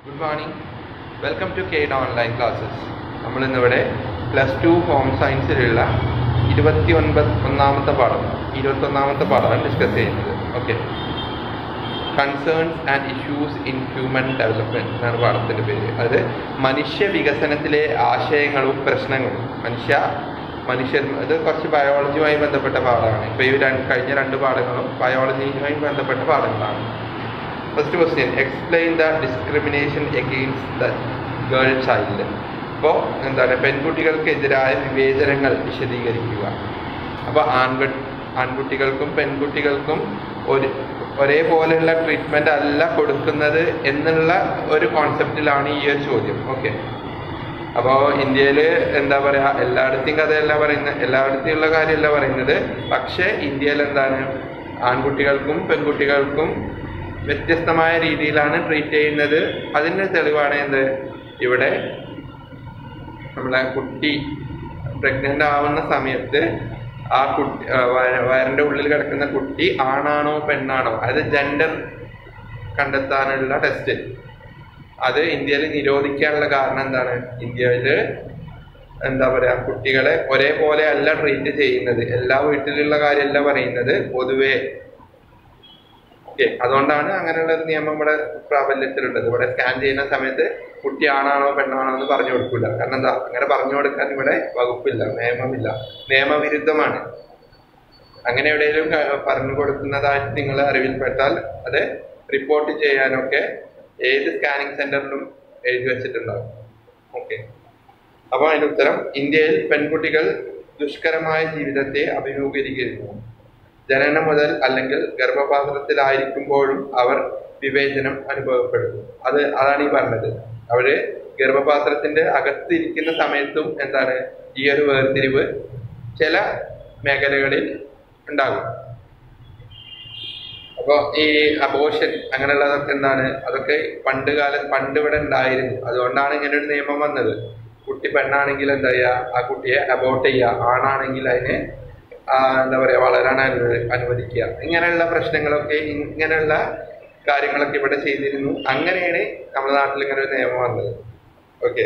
Good morning. Welcome to KED Online Classes. നമ്മൾ ഇന്നിവിടെ +2 home സയൻസിലുള്ള 21ാമത്തെ പാഠമാണ് ഡിസ്കസ് ചെയ്യുന്നത്. Okay, concerns and issues in human development എന്നാണ് പാഠത്തിൻ്റെ പേര്. അത് മനുഷ്യ വികസനത്തിലെ ആശയങ്ങളും പ്രശ്നങ്ങളും. മനുഷ്യർ ഇത് കുറച്ച് ബയോളജിയുമായി ബന്ധപ്പെട്ട പാഠമാണ്. ഇപ്പോൾ ഈ കഴിഞ്ഞ 2 പാഠങ്ങളും ബയോളജിയുമായി ബന്ധപ്പെട്ട പാഠങ്ങളാണ്. First question, explain the discrimination against the girl child. ഇപ്പോൾ എന്താണ് പെൺകുട്ടികൾക്കെതിരായ വിവേചനങ്ങൾ വിശദീകരിക്കുക. അപ്പോൾ ആൺകുട്ടികൾക്കും പെൺകുട്ടികൾക്കും ഒരേപോലെയുള്ള ട്രീറ്റ്മെൻ്റ് അല്ല കൊടുക്കുന്നത് എന്നുള്ള ഒരു കോൺസെപ്റ്റിലാണ് ഈ ഒരു ചോദ്യം. ഓക്കെ, അപ്പോൾ ഇന്ത്യയിൽ എന്താ പറയുക, എല്ലായിടത്തെയും കഥയല്ല പറയുന്നത്, എല്ലായിടത്തെയുള്ള കാര്യമല്ല പറയുന്നത്. പക്ഷേ ഇന്ത്യയിൽ എന്താണ് ആൺകുട്ടികൾക്കും പെൺകുട്ടികൾക്കും വ്യത്യസ്തമായ രീതിയിലാണ് ട്രീറ്റ് ചെയ്യുന്നത്. അതിൻ്റെ തെളിവാണ് എന്ത്, ഇവിടെ നമ്മളെ കുട്ടി പ്രഗ്നൻ്റ് ആവുന്ന സമയത്ത് ആ കുട്ടി വയറിൻ്റെ ഉള്ളിൽ കിടക്കുന്ന കുട്ടി ആണാണോ പെണ്ണാണോ, അത് ജെൻഡർ കണ്ടെത്താനുള്ള ടെസ്റ്റ്, അത് ഇന്ത്യയിൽ നിരോധിക്കാനുള്ള കാരണം എന്താണ്? ഇന്ത്യയിൽ എന്താ പറയുക, കുട്ടികളെ ഒരേപോലെ അല്ല ട്രീറ്റ് ചെയ്യുന്നത്. എല്ലാ വീട്ടിലുള്ള കാര്യമല്ല പറയുന്നത്, പൊതുവേ. ഓക്കെ, അതുകൊണ്ടാണ് അങ്ങനെയുള്ളൊരു നിയമം ഇവിടെ പ്രാബല്യത്തിലുള്ളത്. ഇവിടെ സ്കാൻ ചെയ്യുന്ന സമയത്ത് കുട്ടി ആണാണോ പെണ്ണാണോ എന്ന് പറഞ്ഞു കൊടുക്കില്ല. കാരണം എന്താ, അങ്ങനെ പറഞ്ഞു കൊടുക്കാൻ ഇവിടെ വകുപ്പില്ല, നിയമമില്ല, നിയമവിരുദ്ധമാണ്. അങ്ങനെ എവിടെയെങ്കിലും പറഞ്ഞു കൊടുക്കുന്നതായിട്ട് നിങ്ങൾ അറിവിൽപ്പെട്ടാൽ അത് റിപ്പോർട്ട് ചെയ്യാനൊക്കെ ഏത് സ്കാനിങ് സെന്ററിലും എഴുതി വെച്ചിട്ടുണ്ടാവും. ഓക്കെ, അപ്പോൾ അതിൻ്റെ ഉത്തരം, ഇന്ത്യയിൽ പെൺകുട്ടികൾ ദുഷ്കരമായ ജീവിതത്തെ അഭിമുഖീകരിക്കുന്നു. ജനനം മുതൽ അല്ലെങ്കിൽ ഗർഭപാത്രത്തിലായിരിക്കുമ്പോഴും അവർ വിവേചനം അനുഭവപ്പെടുന്നു. അതാണ് ഈ പറഞ്ഞത്. അവര് ഗർഭപാത്രത്തിന്റെ അകത്തിരിക്കുന്ന സമയത്തും എന്താണ് ഈ ഒരു വേർതിരിവ് ചില മേഖലകളിൽ ഉണ്ടാകും. അപ്പോൾ ഈ അബോർഷൻ അങ്ങനെയുള്ളതൊക്കെ എന്താണ്, അതൊക്കെ പണ്ട് ഇവിടെ ഉണ്ടായിരുന്നു. അതുകൊണ്ടാണ് ഇങ്ങനെ ഒരു നിയമം വന്നത്. കുട്ടി പെണ്ണാണെങ്കിൽ എന്താ ചെയ്യുക, ആ കുട്ടിയെ അബോർട്ട് ചെയ്യുക, ആണാണെങ്കിൽ അതിനെ എന്താ പറയുക വളരാൻ അനുവദിക്കുക. ഇങ്ങനെയുള്ള പ്രശ്നങ്ങളൊക്കെ, ഇങ്ങനെയുള്ള കാര്യങ്ങളൊക്കെ ഇവിടെ ചെയ്തിരുന്നു. അങ്ങനെയാണ് നമ്മുടെ നാട്ടിൽ ഇങ്ങനെ ഒരു നിയമം വന്നത്. ഓക്കെ,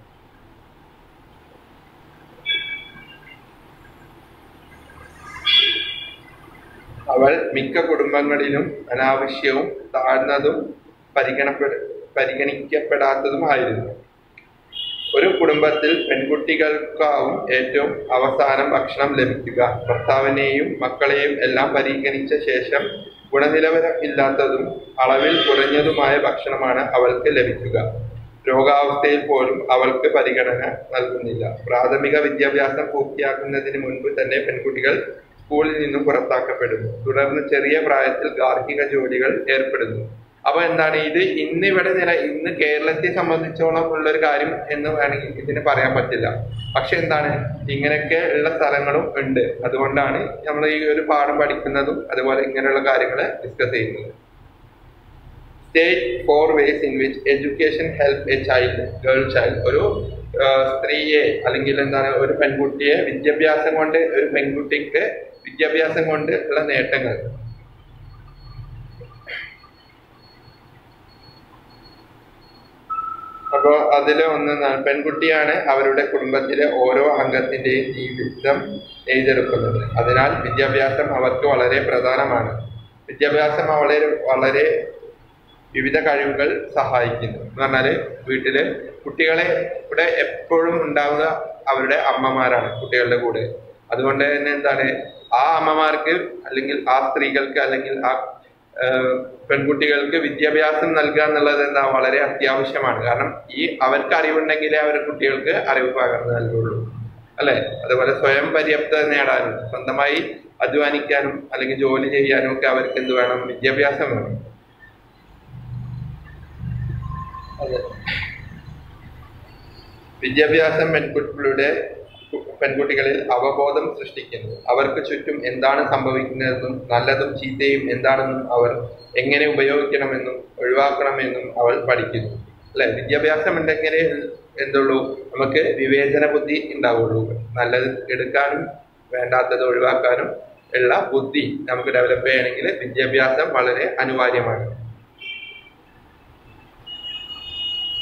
അവൾ മിക്ക കുടുംബങ്ങളിലും അനാവശ്യവും താഴ്ന്നതും പരിഗണിക്കപ്പെടാത്തതുമായിരുന്നു. ഒരു കുടുംബത്തിൽ പെൺകുട്ടികൾക്കാവും ഏറ്റവും അവസാനം ഭക്ഷണം ലഭിക്കുക. ഭർത്താവിനെയും മക്കളെയും എല്ലാം പരിഗണിച്ച ശേഷം ഗുണനിലവാരമില്ലാത്തതും അളവിൽ കുറഞ്ഞതുമായ ഭക്ഷണമാണ് അവൾക്ക് ലഭിക്കുക. രോഗാവസ്ഥയിൽ പോലും അവൾക്ക് പരിഗണന നൽകുന്നില്ല. പ്രാഥമിക വിദ്യാഭ്യാസം പൂർത്തിയാക്കുന്നതിന് മുൻപ് തന്നെ പെൺകുട്ടികൾ സ്കൂളിൽ നിന്നും പുറത്താക്കപ്പെടുന്നു. തുടർന്ന് ചെറിയ പ്രായത്തിൽ ഗാർഹിക ജോലികൾ ഏർപ്പെടുന്നു. അപ്പൊ എന്താണ് ഇത്, ഇന്ന് കേരളത്തെ സംബന്ധിച്ചോളം ഉള്ളൊരു കാര്യം എന്ന് വേണമെങ്കിൽ ഇതിന് പറയാൻ പറ്റില്ല. പക്ഷെ എന്താണ്, ഇങ്ങനെയൊക്കെ ഉള്ള സ്ഥലങ്ങളും ഉണ്ട്. അതുകൊണ്ടാണ് നമ്മൾ ഈ ഒരു പാഠം പഠിക്കുന്നതും അതുപോലെ ഇങ്ങനെയുള്ള കാര്യങ്ങൾ ഡിസ്കസ് ചെയ്യുന്നത്. State 4 ways in which education help a girl child. ഒരു സ്ത്രീയെ അല്ലെങ്കിൽ എന്താണ് ഒരു പെൺകുട്ടിയെ ഒരു പെൺകുട്ടിക്ക് വിദ്യാഭ്യാസം കൊണ്ട് ഉള്ള നേട്ടങ്ങൾ. അപ്പോൾ അതിൽ ഒന്ന്, പെൺകുട്ടിയാണ് അവരുടെ കുടുംബത്തിലെ ഓരോ അംഗത്തിന്റെയും ജീവിതം നെയ്തെടുക്കുന്നത്. അതിനാൽ വിദ്യാഭ്യാസം അവർക്ക് വളരെ പ്രധാനമാണ്. വിദ്യാഭ്യാസം വളരെ വിവിധ കഴിവുകൾ സഹായിക്കുന്നു. എന്ന് പറഞ്ഞാൽ വീട്ടില് കുട്ടികളെ ഇവിടെ എപ്പോഴും ഉണ്ടാവുക അവരുടെ അമ്മമാരാണ് കുട്ടികളുടെ കൂടെ. അതുകൊണ്ട് തന്നെ എന്താണ്, ആ അമ്മമാർക്ക് അല്ലെങ്കിൽ ആ സ്ത്രീകൾക്ക് അല്ലെങ്കിൽ ആ പെൺകുട്ടികൾക്ക് വിദ്യാഭ്യാസം നൽകുക എന്നുള്ളത് എന്താ വളരെ അത്യാവശ്യമാണ്. കാരണം അവർക്ക് അറിവുണ്ടെങ്കിലേ അവർ കുട്ടികൾക്ക് അറിവ് പകർന്നു നൽകുള്ളൂ, അല്ലെ? അതുപോലെ സ്വയം പര്യാപ്തത നേടാനും സ്വന്തമായി അധ്വാനിക്കാനും അല്ലെങ്കിൽ ജോലി ചെയ്യാനും ഒക്കെ അവർക്ക് എന്ത് വേണം? വിദ്യാഭ്യാസം വേണം. വിദ്യാഭ്യാസം പെൺകുട്ടികളിൽ അവബോധം സൃഷ്ടിക്കുന്നു. അവർക്ക് ചുറ്റും എന്താണ് സംഭവിക്കുന്നതെന്നും നല്ലതും ചീത്തയും എന്താണെന്നും അവർ എങ്ങനെ ഉപയോഗിക്കണമെന്നും ഒഴിവാക്കണമെന്നും അവൾ പഠിക്കുന്നു, അല്ലെ? വിദ്യാഭ്യാസം ഉണ്ടെങ്കിലേ എന്തുള്ളൂ, നമുക്ക് വിവേചന ബുദ്ധി ഉണ്ടാവുള്ളൂ. നല്ലത് എടുക്കാനും വേണ്ടാത്തത് ഒഴിവാക്കാനും ഉള്ള ബുദ്ധി നമുക്ക് ഡെവലപ്പ് ചെയ്യണമെങ്കിൽ വിദ്യാഭ്യാസം വളരെ അനിവാര്യമാണ്.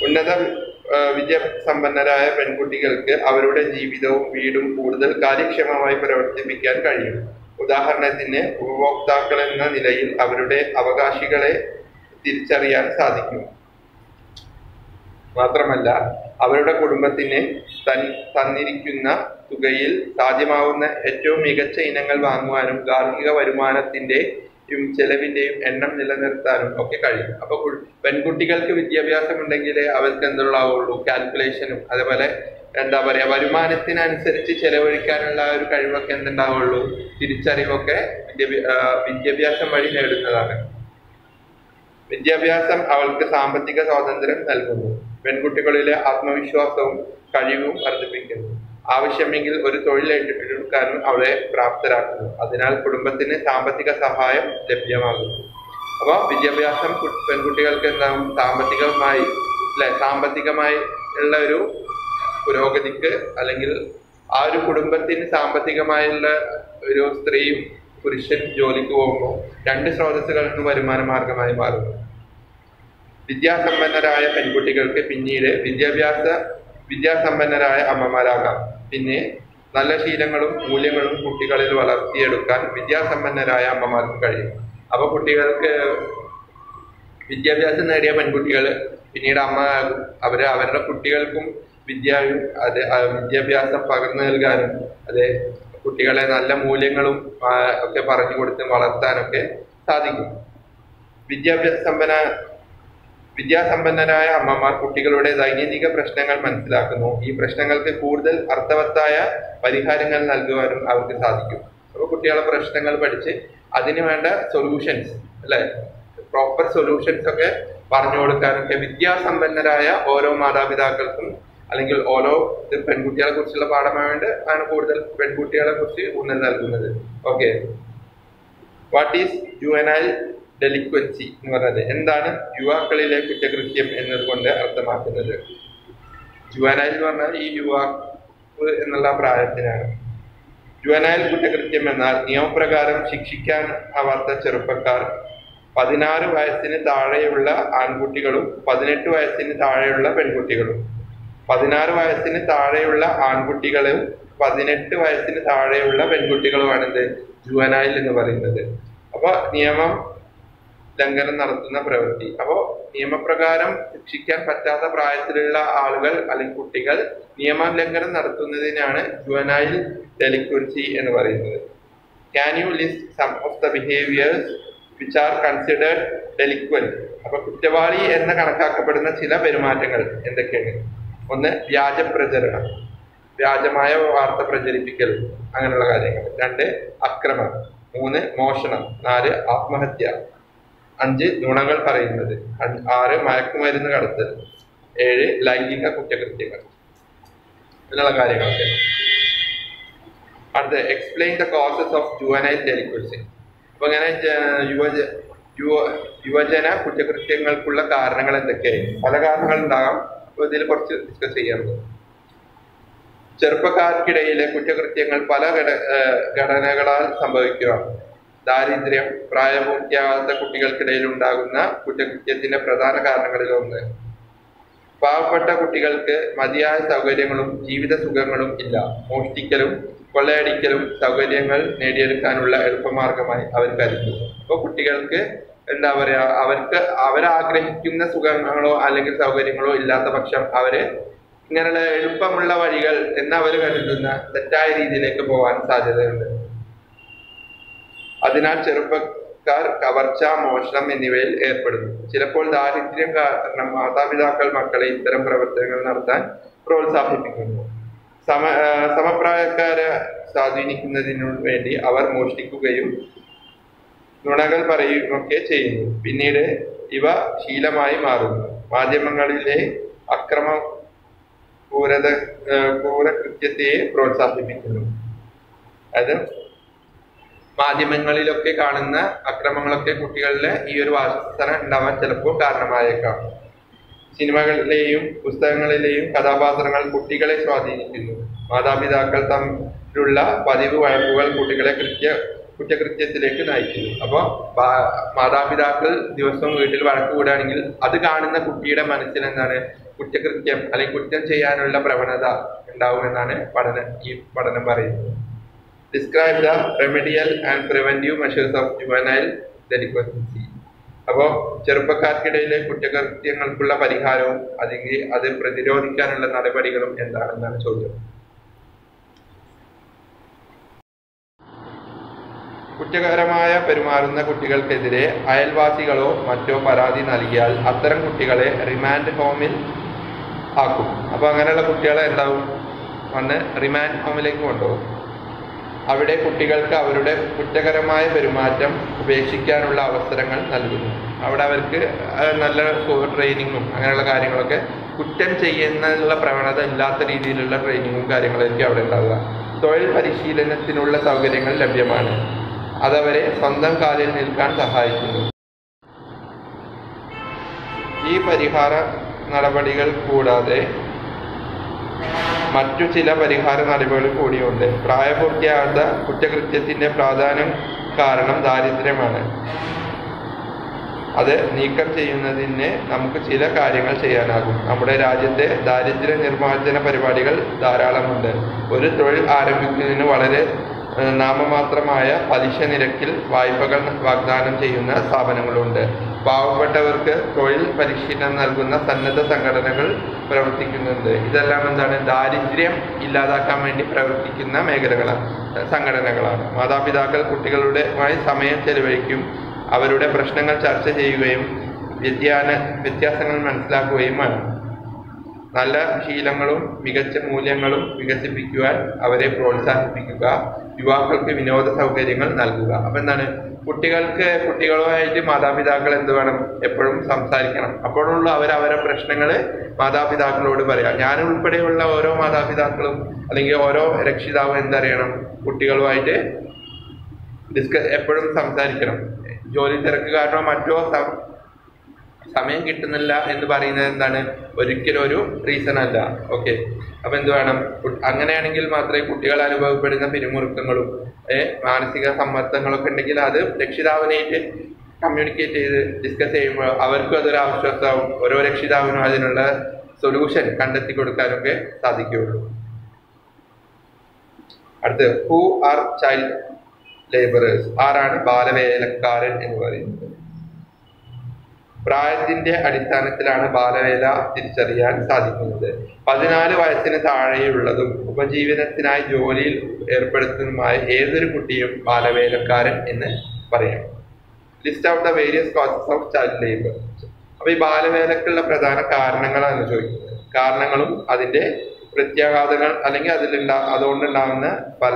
ഉന്നത വിദ്യാസമ്പന്നരായ പെൺകുട്ടികൾക്ക് അവരുടെ ജീവിതവും വീടും കൂടുതൽ കാര്യക്ഷമമായി പ്രവർത്തിപ്പിക്കാൻ കഴിയും. ഉദാഹരണത്തിന് ഉപഭോക്താക്കൾ എന്ന നിലയിൽ അവരുടെ അവകാശികളെ തിരിച്ചറിയാൻ സാധിക്കും. മാത്രമല്ല അവരുടെ കുടുംബത്തിന് തന്നിരിക്കുന്ന തുകയിൽ സാധ്യമാവുന്ന ഏറ്റവും മികച്ച ഇനങ്ങൾ വാങ്ങുവാനും ഗാർഹിക വരുമാനത്തിന്റെയും ചെലവിന്റെയും എണ്ണം നിലനിർത്താനും ഒക്കെ കഴിയും. അപ്പൊ പെൺകുട്ടികൾക്ക് വിദ്യാഭ്യാസം ഉണ്ടെങ്കിൽ അവർക്ക് എന്തുള്ളാവുള്ളൂ, കാൽക്കുലേഷനും അതേപോലെ എന്താ പറയാ വരുമാനത്തിനനുസരിച്ച് ചെലവഴിക്കാനുള്ള ഒരു കഴിവൊക്കെ എന്തുണ്ടാവുള്ളൂ, തിരിച്ചറിവൊക്കെ വിദ്യാഭ്യാസം വഴി നേടുന്നതാണ്. വിദ്യാഭ്യാസം അവൾക്ക് സാമ്പത്തിക സ്വാതന്ത്ര്യം നൽകുന്നു. പെൺകുട്ടികളിലെ ആത്മവിശ്വാസവും കഴിവും വർദ്ധിപ്പിക്കുന്നു. ആവശ്യമെങ്കിൽ ഒരു തൊഴിൽ ഏറ്റെടുക്കാനും അവളെ പ്രാപ്തരാക്കുന്നു. അതിനാൽ കുടുംബത്തിന് സാമ്പത്തിക സഹായം ലഭ്യമാകുന്നു. അപ്പോൾ വിദ്യാഭ്യാസം പെൺകുട്ടികൾക്ക് എന്താവും, സാമ്പത്തികമായി ഉള്ള ഒരു പുരോഗതിക്ക് അല്ലെങ്കിൽ ആ ഒരു കുടുംബത്തിന് സാമ്പത്തികമായുള്ള ഒരു സ്ത്രീയും പുരുഷൻ ജോലിക്ക് പോകുമ്പോൾ രണ്ട് സ്രോതസ്സുകൾക്ക് വരുമാന മാർഗമായി മാറുന്നു. വിദ്യാസമ്പന്നരായ പെൺകുട്ടികൾക്ക് പിന്നീട് വിദ്യാസമ്പന്നരായ അമ്മമാരാകാം. പിന്നെ നല്ല ശീലങ്ങളും മൂല്യങ്ങളും കുട്ടികളിൽ വളർത്തിയെടുക്കാൻ വിദ്യാസമ്പന്നരായ അമ്മമാർക്ക് കഴിയും. അപ്പൊ കുട്ടികൾക്ക് വിദ്യാഭ്യാസം നേടിയ പെൺകുട്ടികൾ പിന്നീട് അമ്മ ആകും. അവരുടെ കുട്ടികൾക്കും വിദ്യാഭ്യാസം പകർന്നു നൽകാനും കുട്ടികളെ നല്ല മൂല്യങ്ങളും ഒക്കെ പറഞ്ഞു കൊടുത്ത് വളർത്താനൊക്കെ സാധിക്കും. വിദ്യാസമ്പന്നരായ അമ്മമാർ കുട്ടികളുടെ ദൈനംദിന പ്രശ്നങ്ങൾ മനസ്സിലാക്കുന്നു. ഈ പ്രശ്നങ്ങൾക്ക് കൂടുതൽ അർത്ഥവത്തായ പരിഹാരങ്ങൾ നൽകുവാനും അവർക്ക് സാധിക്കും. അപ്പോൾ കുട്ടികളെ പ്രശ്നങ്ങൾ പഠിച്ച് അതിന് വേണ്ട സൊല്യൂഷൻസ് പ്രോപ്പർ സൊല്യൂഷൻസ് ഒക്കെ പറഞ്ഞു കൊടുക്കാനൊക്കെ വിദ്യാസമ്പന്നരായ ഓരോ മാതാപിതാക്കൾക്കും അല്ലെങ്കിൽ ഓരോ പെൺകുട്ടികളെ കുറിച്ചുള്ള പാഠമായതുകൊണ്ട് ആണ് കൂടുതൽ പെൺകുട്ടികളെ കുറിച്ച് ഊന്നൽ നൽകുന്നത്. Okay, what is juvenile delinquency എന്ന് പറഞ്ഞത് എന്താണ്? യുവാക്കളിലെ കുറ്റകൃത്യം എന്നതുകൊണ്ട് അർത്ഥമാക്കുന്നത്. ജുവനൈൽ എന്ന് പറഞ്ഞാൽ ഈ യുവാവ് എന്നുള്ള പ്രായത്തിനാണ്. ജുവനൈൽ കുറ്റകൃത്യം എന്നാൽ നിയമപ്രകാരം ശിക്ഷിക്കാൻ ആവാത്ത ചെറുപ്പക്കാർ 16 വയസ്സിന് താഴെയുള്ള ആൺകുട്ടികളും 18 വയസ്സിന് താഴെയുള്ള പെൺകുട്ടികളും. 16 വയസ്സിന് താഴെയുള്ള ആൺകുട്ടികളും 18 വയസ്സിന് താഴെയുള്ള പെൺകുട്ടികളുമാണിത് ജുവനൈൽ എന്ന് പറയുന്നത്. അപ്പൊ നിയമം ലംഘനം നടത്തുന്ന പ്രവൃത്തി. അപ്പോൾ നിയമപ്രകാരം ശിക്ഷിക്കാൻ പറ്റാത്ത പ്രായത്തിലുള്ള ആളുകൾ അല്ലെങ്കിൽ കുട്ടികൾ നിയമലംഘനം നടത്തുന്നതിനാണ് ജുവനൈൽ ഡെലിക്വൻസി എന്ന് പറയുന്നത്. Can you list some of the behaviours which are considered delinquent? അപ്പൊ കുറ്റവാളി എന്ന് കണക്കാക്കപ്പെടുന്ന ചില പെരുമാറ്റങ്ങൾ എന്തൊക്കെയാണ്? ഒന്ന്, വ്യാജ പ്രചരണം, വ്യാജമായ വാർത്ത പ്രചരിപ്പിക്കൽ, അങ്ങനെയുള്ള കാര്യങ്ങൾ. 2, അക്രമം. 3, മോഷണം. 4, ആത്മഹത്യ. 5, നുണകൾ പറയുന്നത്. 6, മയക്കുമരുന്ന് കടത്തൽ. 7, ലൈംഗിക കുറ്റകൃത്യങ്ങൾ. അങ്ങനെയുള്ള കാര്യങ്ങളൊക്കെ. അടുത്ത, explain the causes of juvenile delinquency. അപ്പൊ ഇങ്ങനെ യുവജന കുറ്റകൃത്യങ്ങൾക്കുള്ള കാരണങ്ങൾ എന്തൊക്കെയായി? പല കാരണങ്ങൾ ഉണ്ടാകാം. അപ്പൊ ഇതിൽ കുറച്ച് ഡിസ്കസ് ചെയ്യാറുണ്ട്. ചെറുപ്പക്കാർക്കിടയിലെ കുറ്റകൃത്യങ്ങൾ പല ഘടനകളാൽ സംഭവിക്കുക. ദാരിദ്ര്യം, പ്രായപൂർത്തിയാകാത്ത കുട്ടികൾക്കിടയിൽ ഉണ്ടാകുന്ന കുറ്റകൃത്യത്തിന്റെ പ്രധാന കാരണങ്ങളിൽ ഒന്ന്. പാവപ്പെട്ട കുട്ടികൾക്ക് മതിയായ സൗകര്യങ്ങളും ജീവിത സുഖങ്ങളും ഇല്ല. മോഷ്ടിക്കലും കൊള്ളയടിക്കലും സൗകര്യങ്ങൾ നേടിയെടുക്കാനുള്ള എളുപ്പമാർഗമായി അവർ കരുതുന്നു. അപ്പോൾ കുട്ടികൾക്ക് എന്താ പറയാ, അവരാഗ്രഹിക്കുന്ന സുഖങ്ങളോ അല്ലെങ്കിൽ സൗകര്യങ്ങളോ ഇല്ലാത്ത പക്ഷം അവര് ഇങ്ങനെയുള്ള എളുപ്പമുള്ള വഴികൾ എന്നവർ കരുതുന്ന തെറ്റായ രീതിയിലേക്ക് പോകാൻ സാധ്യതയുണ്ട്. അതിനാൽ ചെറുപ്പക്കാർ കവർച്ച, മോഷണം എന്നിവയിൽ ഏർപ്പെടുന്നു. ചിലപ്പോൾ ദാരിദ്ര്യം കാരണം മാതാപിതാക്കൾ മക്കളെ ഇത്തരം പ്രവർത്തനങ്ങൾ നടത്താൻ പ്രോത്സാഹിപ്പിക്കുന്നു. സമപ്രായക്കാരെ സ്വാധീനിക്കുന്നതിനു വേണ്ടി അവർ മോഷ്ടിക്കുകയും നുണകൾ പറയുകയൊക്കെ ചെയ്യുന്നു. പിന്നീട് ഇവ ശീലമായി മാറുന്നു. മാധ്യമങ്ങളിലെ ക്രൂരകൃത്യത്തെ പ്രോത്സാഹിപ്പിക്കുന്നു. അതായത് മാധ്യമങ്ങളിലൊക്കെ കാണുന്ന അക്രമങ്ങളൊക്കെ കുട്ടികളിലെ ഈ ഒരു വാസന ഉണ്ടാവാൻ ചിലപ്പോൾ കാരണമായേക്കാം. സിനിമകളിലെയും പുസ്തകങ്ങളിലെയും കഥാപാത്രങ്ങൾ കുട്ടികളെ സ്വാധീനിക്കുന്നു. മാതാപിതാക്കൾ തമ്മിലുള്ള പതിവ് വഴക്കുകൾ കുട്ടികളെ കുറ്റകൃത്യത്തിലേക്ക് നയിക്കുന്നു. അപ്പോൾ മാതാപിതാക്കൾ ദിവസവും വീട്ടിൽ വഴക്ക് കൂടുകയാണെങ്കിൽ അത് കാണുന്ന കുട്ടിയുടെ മനസ്സിൽ എന്താണ്, കുറ്റകൃത്യം അല്ലെങ്കിൽ കുറ്റം ചെയ്യാനുള്ള പ്രവണത ഉണ്ടാവുമെന്നാണ് ഈ പഠനം പറയുന്നത്. Describe the remedial and preventive measures of juvenile delinquency. അപ്പോൾ ചെറുപ്പക്കാർക്കിടയിലെ കുറ്റകൃത്യങ്ങൾക്കുള്ള പരിഹാരവും അല്ലെങ്കിൽ അത് പ്രതിരോധിക്കാനുള്ള നടപടികളും എന്താണെന്നാണ് ചോദ്യം. കുറ്റകരമായ പെരുമാറുന്ന കുട്ടികൾക്കെതിരെ അയൽവാസികളോ മറ്റോ പരാതി നൽകിയാൽ അത്തരം കുട്ടികളെ റിമാൻഡ് ഹോമിൽ ആക്കും. അപ്പോൾ അങ്ങനെയുള്ള കുട്ടികളെ എന്താവും, വന്ന് റിമാൻഡ് ഹോമിലേക്ക് കൊണ്ടുപോകും. അവിടെ കുട്ടികൾക്ക് അവരുടെ കുറ്റകരമായ പെരുമാറ്റം ഉപേക്ഷിക്കാനുള്ള അവസരങ്ങൾ നൽകുന്നു. അവിടെ അവർക്ക് നല്ല ട്രെയിനിങ്ങും അങ്ങനെയുള്ള കാര്യങ്ങളൊക്കെ, കുറ്റം ചെയ്യുന്നതിനുള്ള പ്രവണത ഇല്ലാത്ത രീതിയിലുള്ള ട്രെയിനിങ്ങും കാര്യങ്ങളായിരിക്കും അവിടെ ഉണ്ടാവുക. തൊഴിൽ പരിശീലനത്തിനുള്ള സൗകര്യങ്ങൾ ലഭ്യമാണ്. അതവരെ സ്വന്തം കാലിൽ നിൽക്കാൻ സഹായിക്കുന്നു. ഈ പരിഹാര നടപടികൾ കൂടാതെ മറ്റു ചില പരിഹാര നടപടികൾ കൂടിയുണ്ട്. പ്രായപൂർത്തിയാകാത്ത കുറ്റകൃത്യത്തിന്റെ പ്രാധാന്യം കാരണം ദാരിദ്ര്യമാണ്. അത് നീക്കം ചെയ്യുന്നതിന് നമുക്ക് ചില കാര്യങ്ങൾ ചെയ്യാനാകും. നമ്മുടെ രാജ്യത്തെ ദാരിദ്ര്യ നിർമ്മാർജ്ജന പരിപാടികൾ ധാരാളമുണ്ട്. ഒരു തൊഴിൽ ആരംഭിക്കുന്നതിന് വളരെ നാമമാത്രമായ പലിശ നിരക്കിൽ വായ്പകൾ വാഗ്ദാനം ചെയ്യുന്ന സ്ഥാപനങ്ങളുണ്ട്. പാവപ്പെട്ടവർക്ക് തൊഴിൽ പരിശീലനം നൽകുന്ന സന്നദ്ധ സംഘടനകൾ പ്രവർത്തിക്കുന്നുണ്ട്. ഇതെല്ലാം എന്താണ്, ദാരിദ്ര്യം ഇല്ലാതാക്കാൻ വേണ്ടി പ്രവർത്തിക്കുന്ന സംഘടനകളാണ്. മാതാപിതാക്കൾ കുട്ടികളുടെയുമായി സമയം ചെലവഴിക്കും, അവരുടെ പ്രശ്നങ്ങൾ ചർച്ച ചെയ്യുകയും വ്യത്യാസങ്ങൾ മനസ്സിലാക്കുകയും വേണം. നല്ല ശീലങ്ങളും മികച്ച മൂല്യങ്ങളും വികസിപ്പിക്കുവാൻ അവരെ പ്രോത്സാഹിപ്പിക്കുക. യുവാക്കൾക്ക് വിനോദ സൗകര്യങ്ങൾ നൽകുക. അപ്പൊ എന്താണ്, കുട്ടികളുമായിട്ട് മാതാപിതാക്കൾ എന്ത് വേണം, എപ്പോഴും സംസാരിക്കണം. അപ്പോഴുള്ള അവരവരുടെ പ്രശ്നങ്ങൾ മാതാപിതാക്കളോട് പറയാം. ഞാൻ ഉൾപ്പെടെയുള്ള ഓരോ മാതാപിതാക്കളും അല്ലെങ്കിൽ ഓരോ രക്ഷിതാവും എന്തറിയണം, കുട്ടികളുമായിട്ട് എപ്പോഴും സംസാരിക്കണം. ജോലി തിരക്ക് കാരണോ മറ്റോ സമയം കിട്ടുന്നില്ല എന്ന് പറയുന്നത് എന്താണ്, ഒരിക്കലും ഒരു റീസൺ അല്ല. ഓക്കെ, അപ്പൊ എന്ത് വേണം, അങ്ങനെയാണെങ്കിൽ മാത്രമേ കുട്ടികൾ അനുഭവപ്പെടുന്ന പിരിമുറുക്കങ്ങളും മാനസിക സമ്മർദ്ദങ്ങളൊക്കെ ഉണ്ടെങ്കിൽ അത് രക്ഷിതാവിനായിട്ട് കമ്മ്യൂണിക്കേറ്റ് ചെയ്ത് ഡിസ്കസ് ചെയ്യുമ്പോൾ അവർക്കും അതൊരു ആശ്വാസമാവും. ഓരോ രക്ഷിതാവിനും അതിനുള്ള സൊല്യൂഷൻ കണ്ടെത്തി കൊടുക്കാനൊക്കെ സാധിക്കുകയുള്ളൂ. അടുത്ത്, ഹൂ ആർ ചൈൽഡ് ലേബറേഴ്സ്? ആരാണ് ബാലവേലക്കാരൻ എന്ന് പറയുന്നത്? പ്രായത്തിന്റെ അടിസ്ഥാനത്തിലാണ് ബാലവേല തിരിച്ചറിയാൻ സാധിക്കുന്നത്. 14 വയസ്സിന് താഴെയുള്ളതും ഉപജീവനത്തിനായി ജോലിയിൽ ഏർപ്പെടുത്തുന്നതുമായ ഏതൊരു കുട്ടിയും ബാലവേലക്കാരൻ എന്ന് പറയാം. List out the various causes of child labour. അപ്പൊ ഈ ബാലവേലക്കുള്ള പ്രധാന കാരണങ്ങളാണ് ചോദിക്കുന്നത്. കാരണങ്ങളും അതിന്റെ പ്രത്യാഘാതങ്ങൾ അല്ലെങ്കിൽ അതുകൊണ്ടുണ്ടാകുന്ന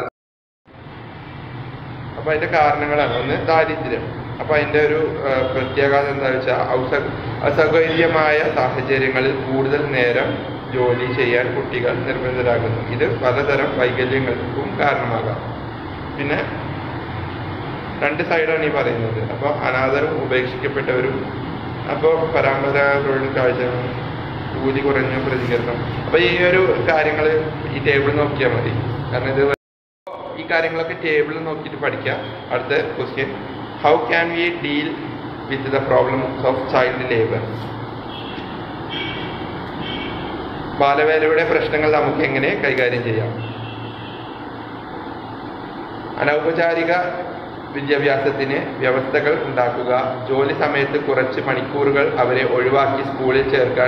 അപ്പൊ അതിന്റെ കാരണങ്ങളാണ്. ഒന്ന്, ദാരിദ്ര്യം. അപ്പൊ അതിന്റെ ഒരു പ്രത്യാഘാതം എന്താ വെച്ചാൽ അസൗകര്യമായ സാഹചര്യങ്ങളിൽ കൂടുതൽ നേരം ജോലി ചെയ്യാൻ കുട്ടികൾ നിർബന്ധിതരാകുന്നു. ഇത് പലതരം വൈകല്യങ്ങൾക്കും കാരണമാകാം. പിന്നെ 2 സൈഡാണ് ഈ പറയുന്നത്. അപ്പോൾ അനാഥരും ഉപേക്ഷിക്കപ്പെട്ടവരും, അപ്പോൾ പരമ്പരാഗത തൊഴിൽ കാഴ്ച, കൂലി കുറഞ്ഞ പ്രതികരണം. അപ്പൊ ഈ ഒരു കാര്യങ്ങൾ ഈ ടേബിൾ നോക്കിയാൽ മതി. കാരണം ഈ കാര്യങ്ങളൊക്കെ ടേബിളിൽ നോക്കിയിട്ട് പഠിക്കാം. അടുത്ത question, how can we deal with the problems of child labour? ബാലവേലയുടെ പ്രശ്നങ്ങൾ നമുക്ക് എങ്ങനെ കൈകാര്യം ചെയ്യാം? അനൗപചാരിക വിദ്യാഭ്യാസത്തിന് വ്യവസ്ഥകൾ ഉണ്ടാക്കുക. ജോലി സമയത്ത് കുറച്ച് മണിക്കൂറുകൾ അവരെ ഒഴിവാക്കി സ്കൂളിൽ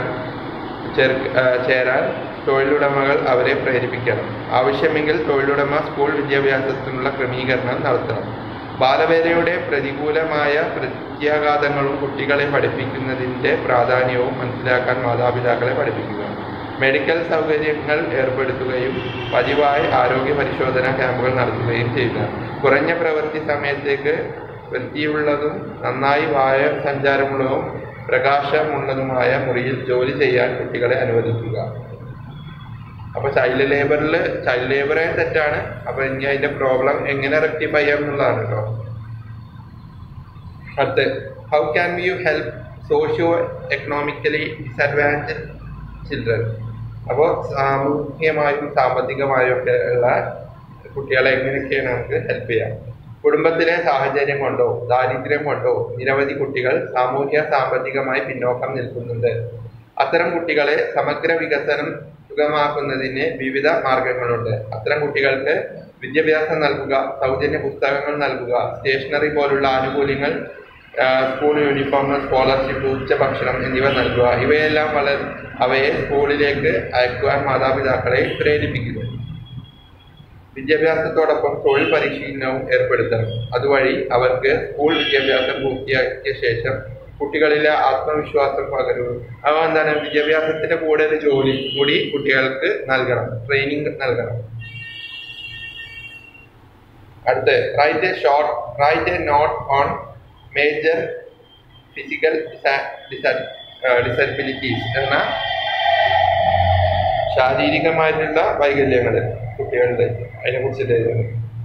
ചേരാൻ തൊഴിലുടമകൾ അവരെ പ്രേരിപ്പിക്കണം. ആവശ്യമെങ്കിൽ തൊഴിലുടമ സ്കൂൾ വിദ്യാഭ്യാസത്തിനുള്ള ക്രമീകരണം നടത്തണം. ബാലവേലയുടെ പ്രതികൂലമായ പ്രത്യാഘാതങ്ങളും കുട്ടികളെ പഠിപ്പിക്കുന്നതിൻ്റെ പ്രാധാന്യവും മനസ്സിലാക്കാൻ മാതാപിതാക്കളെ പഠിപ്പിക്കുക. മെഡിക്കൽ സൗകര്യങ്ങൾ ഏർപ്പെടുത്തുകയും പതിവായി ആരോഗ്യ പരിശോധനാ ക്യാമ്പുകൾ നടത്തുകയും ചെയ്യുക. കുറഞ്ഞ പ്രവൃത്തി സമയത്തേക്ക് വൃത്തിയുള്ളതും നന്നായി വായുസഞ്ചാരമുള്ളതും പ്രകാശമുള്ളതുമായ മുറിയിൽ ജോലി ചെയ്യാൻ കുട്ടികളെ അനുവദിക്കുക. അപ്പൊ ചൈൽഡ് ലേബറെ തെറ്റാണ്. അപ്പൊ ഇനി അതിന്റെ പ്രോബ്ലം എങ്ങനെ റെക്ടിഫൈ ചെയ്യാം എന്നുള്ളതാണ് കേട്ടോ. അടുത്ത്, how can you help socio economically disadvantage children? അപ്പോൾ സാമൂഹികമായും സാമ്പത്തികമായും ഒക്കെ ഉള്ള കുട്ടികളെ എങ്ങനെയൊക്കെയാണ് നമുക്ക് ഹെൽപ്പ് ചെയ്യാം? കുടുംബത്തിലെ സാഹചര്യം കൊണ്ടോ ദാരിദ്ര്യം കൊണ്ടോ നിരവധി കുട്ടികൾ സാമൂഹ്യ സാമ്പത്തികമായി പിന്നോക്കം നിൽക്കുന്നുണ്ട്. അത്തരം കുട്ടികളെ സമഗ്ര വികസനം സുഗമമാക്കുന്നതിന് വിവിധ മാർഗങ്ങളുണ്ട്. അത്തരം കുട്ടികൾക്ക് വിദ്യാഭ്യാസം നൽകുക, സൗജന്യ പുസ്തകങ്ങൾ നൽകുക, സ്റ്റേഷനറി പോലുള്ള ആനുകൂല്യങ്ങൾ, സ്കൂൾ യൂണിഫോം, സ്കോളർഷിപ്പ്, ഉച്ചഭക്ഷണം എന്നിവ നൽകുക. ഇവയെല്ലാം അവയെ സ്കൂളിലേക്ക് അയക്കുവാൻ മാതാപിതാക്കളെ പ്രേരിപ്പിക്കുന്നു. വിദ്യാഭ്യാസത്തോടൊപ്പം തൊഴിൽ പരിശീലനവും ഏർപ്പെടുത്തണം. അതുവഴി അവർക്ക് സ്കൂൾ വിദ്യാഭ്യാസം പൂർത്തിയാക്കിയ ശേഷം കുട്ടികളിലെ ആത്മവിശ്വാസം പകരുന്നു. അവ എന്താണ്, വിദ്യാഭ്യാസത്തിന്റെ കൂടെ ഒരു ജോലി കൂടി കുട്ടികൾക്ക് നൽകണം, ട്രെയിനിങ് നൽകണം. അടുത്ത് write a note on major physical disabilities എന്ന ശാരീരികമായിട്ടുള്ള വൈകല്യങ്ങൾ കുട്ടികളുടെ അതിനെ കുറിച്ചിട്ട് എഴുതുന്നു.